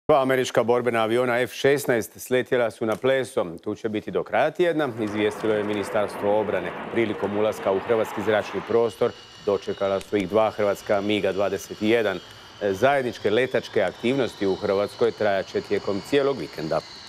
Dva američka borbena aviona F-16 sletjela su na Pleso. Tu će biti do kraja tjedna, izvijestilo je Ministarstvo obrane. Prilikom ulaska u hrvatski zračni prostor dočekala su ih dva hrvatska MiG-21. Zajedničke letačke aktivnosti u Hrvatskoj trajaće tijekom cijelog vikenda.